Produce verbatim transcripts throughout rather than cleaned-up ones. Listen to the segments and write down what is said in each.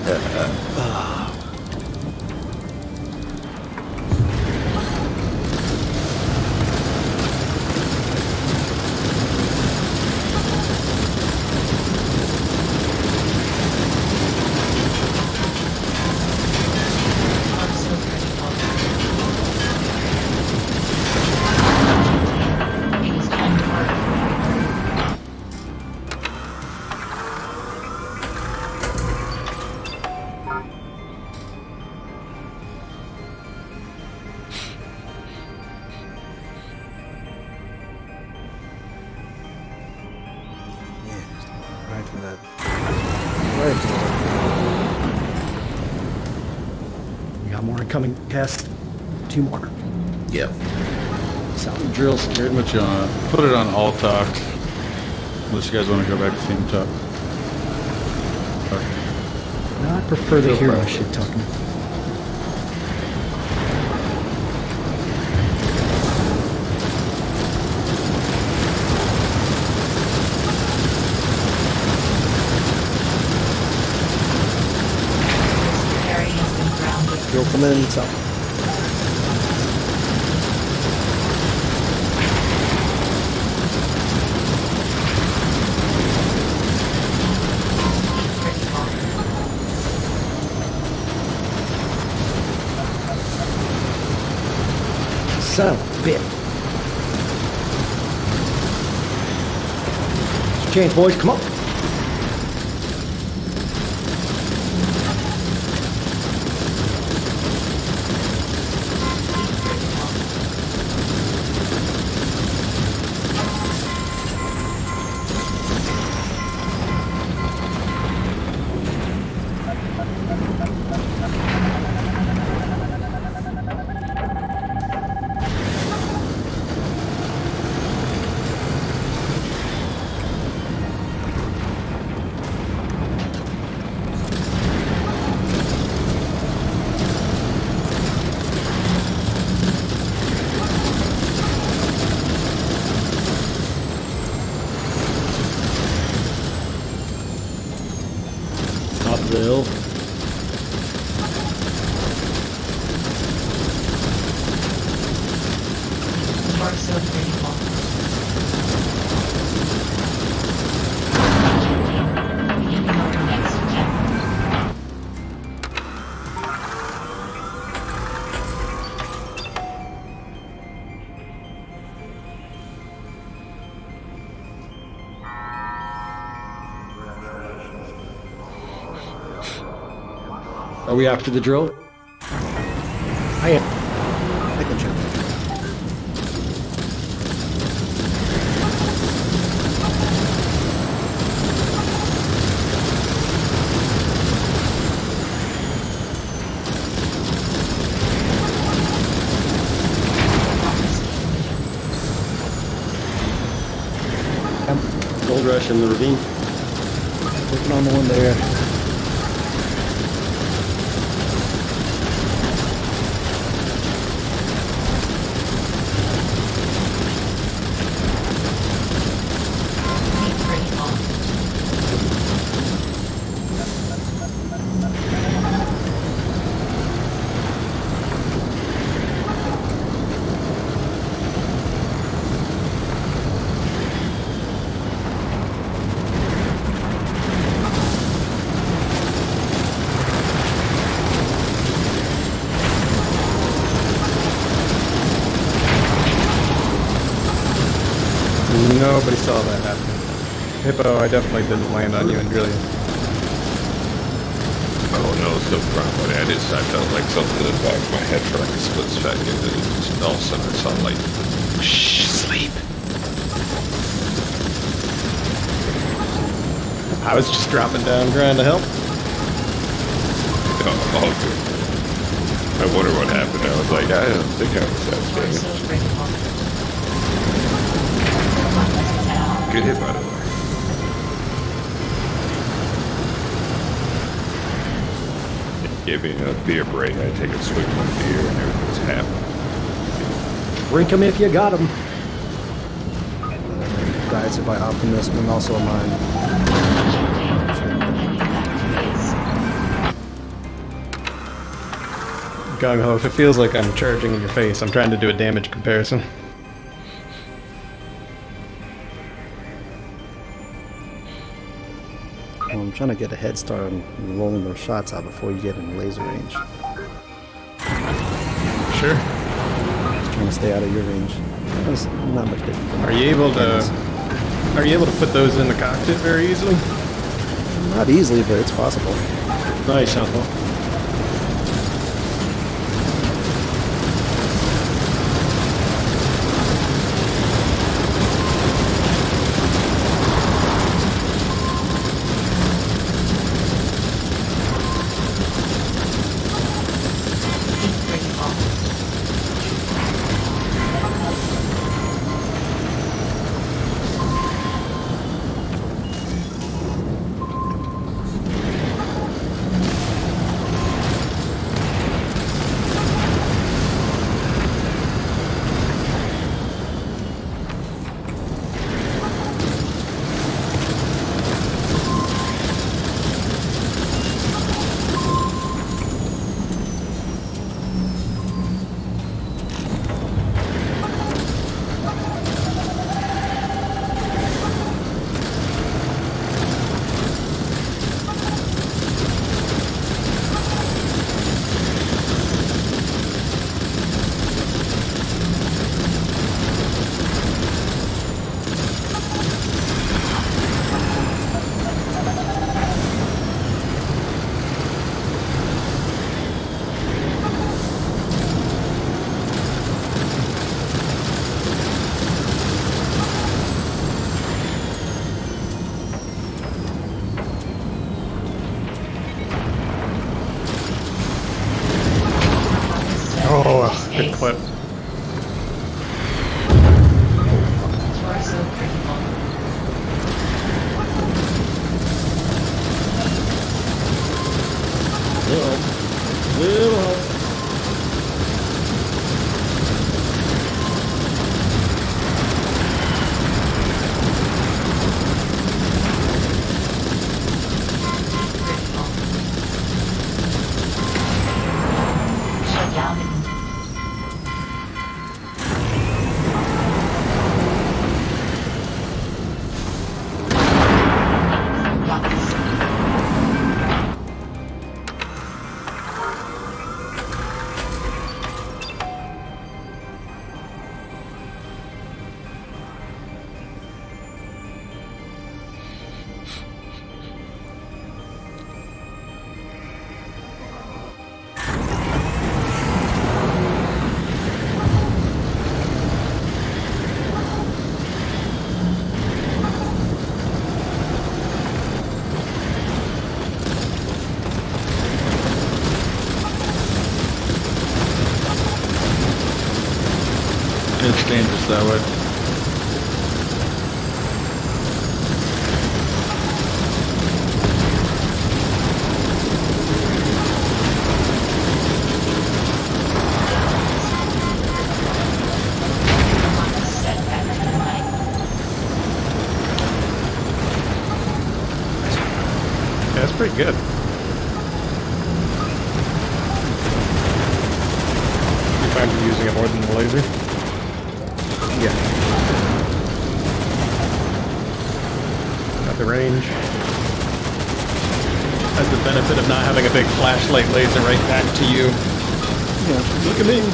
We got more incoming test. Two more. Yep. Sound drills. Pretty much on. Put it on all talk. Unless you guys want to go back to team talk. Okay. No, I prefer the No hero problem. shit talking. Drill coming in south. Son of a bitch. Let's change, boys. Come on. Top of the hill. Are we after the drill? I am. I can check. Gold rush in the ravine. Working on the one there. Nobody saw that happen. Hippo, I definitely didn't land on you and drill you. Oh no, it's no problem. I just, I felt like something in the back of my head for like a split second, and then just all of a sudden I saw like, shh, sleep. I was just dropping down trying to help. Oh, all good. I wonder what happened. I was like, I don't think I was that damaged. Good hit, by the way. Give me a beer break. I take a swig of my beer and everything's happy. Drink 'em if you got 'em. Guided by Optimus, but also a mine. gung-ho. If it feels like I'm charging in your face, I'm trying to do a damage comparison. Well, I'm trying to get a head start on rolling those shots out before you get in laser range. Sure. Just trying to stay out of your range. It's not much different. from Are you able to... cannons. Are you able to put those in the cockpit very easily? Not easily, but it's possible. Nice, Alpha. Oh, good clip. Torso critical. Little, little. Shut down. It's dangerous that way. Set back to the night. Yeah, that's pretty good. You find you're using it more than the laser? Yeah. Got the range. Has the benefit of not having a big flashlight laser right back to you. Yeah. Look at me!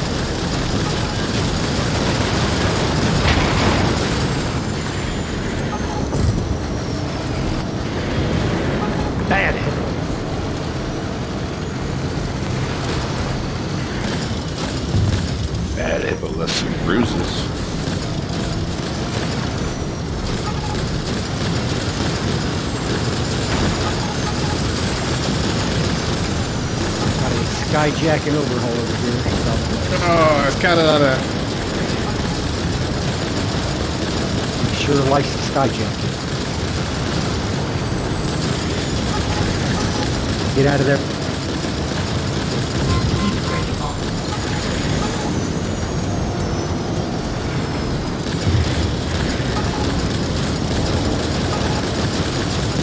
Bad hit. Bad hit, but left some bruises. Got a skyjacking overhaul over here. Oh, it's kind of on a... Sure likes the skyjacking. Get out of there. Heat critical.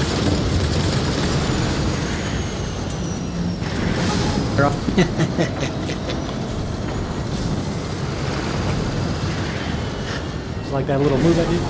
Girl. like that little move I did?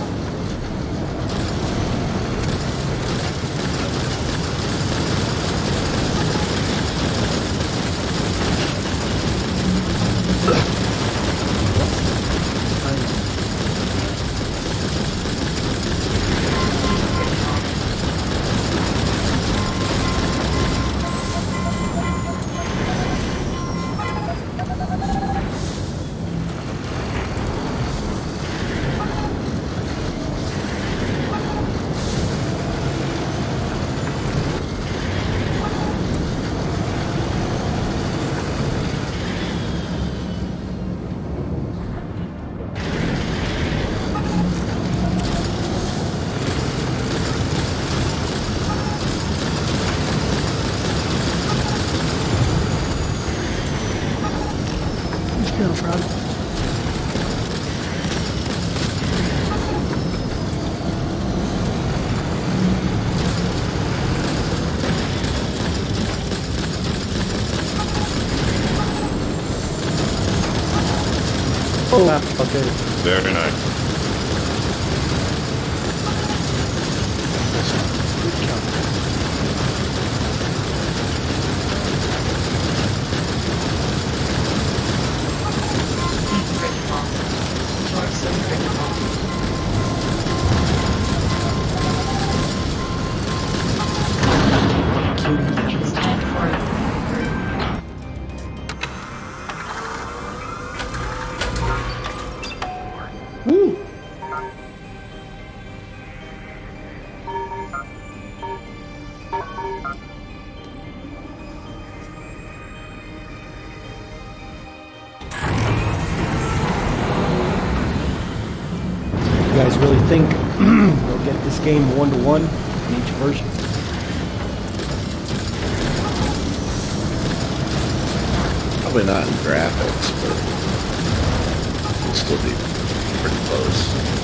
Oh, okay. Very nice. Critical. Torso critical. It's time for Woo! You guys really think we'll get this game one to one in each version? Probably not in graphics, but it'll still be pretty close.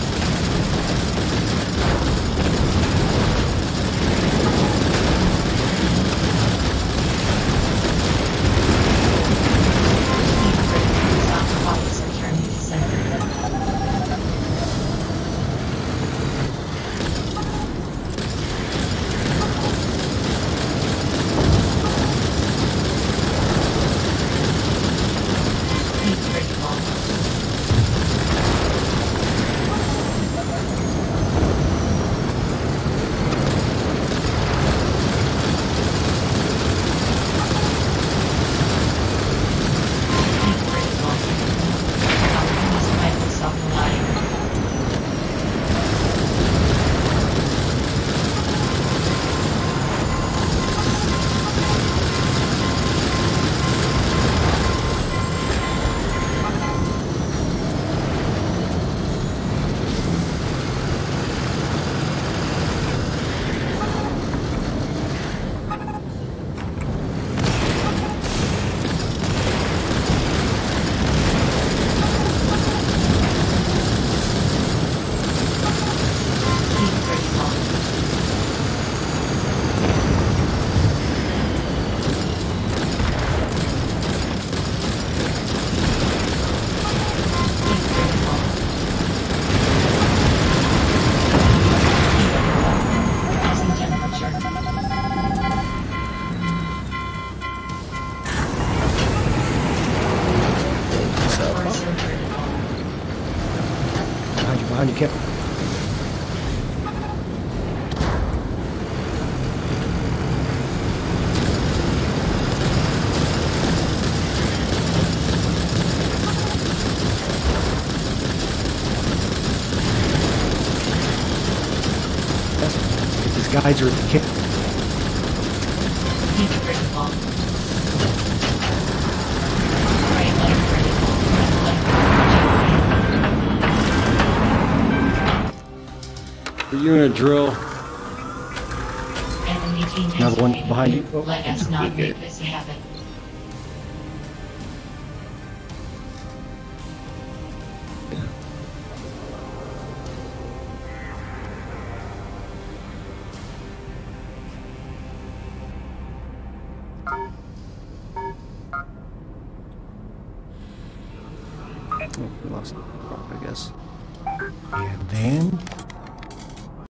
Behind you, Kip. These guys are at the Kip. You're in a drill. Another one behind you. Let us not make this happen. Oh, we lost, I guess. And then